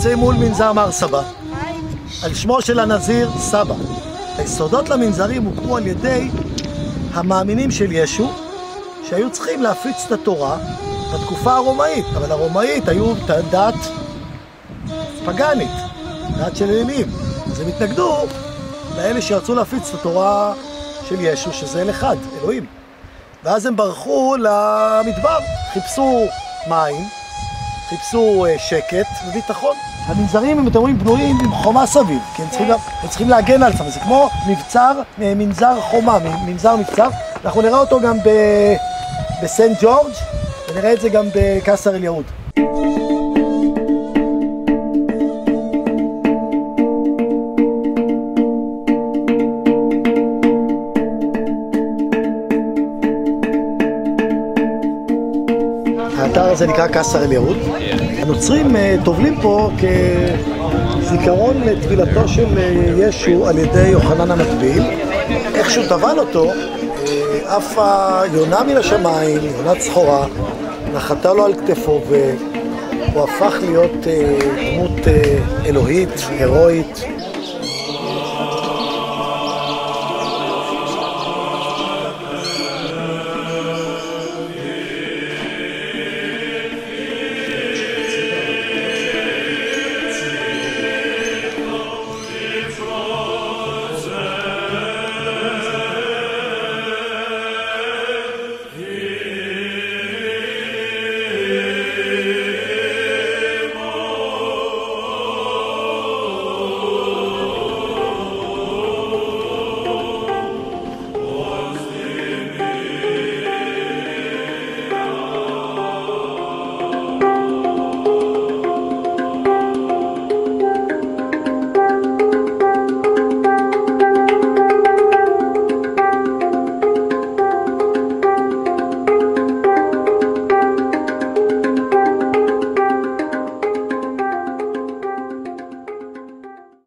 נמצאים מול מנזר מר סבא, על שמו של הנזיר סבא. היסודות למנזרים הוקמו על ידי המאמינים של ישו, שהיו צריכים להפיץ את התורה בתקופה הרומאית, אבל הרומאית היו דת פגנית, דת של אלילים. אז הם התנגדו לאלה שרצו להפיץ את התורה של ישו, שזה אל אחד, אלוהים. ואז הם ברחו למדבר, חיפשו מים, חיפשו שקט וביטחון. המנזרים, אם אתם רואים, בנויים עם חומה סביב, כי הם צריכים להגן על עצמם. זה כמו מנזר חומה, מנזר מבצר. אנחנו נראה אותו גם בסנט ג'ורג' ונראה את זה גם בקסר אל יהוד. האתר הזה נקרא קסר אל יהוד. הנוצרים טובלים פה כזיכרון לטבילתו של ישו על ידי יוחנן המטביל. איך שהוא טבל אותו, עפה יונה מן השמיים, יונת סחורה, נחתה לו על כתפו והוא הפך להיות דמות אלוהית, הירואית.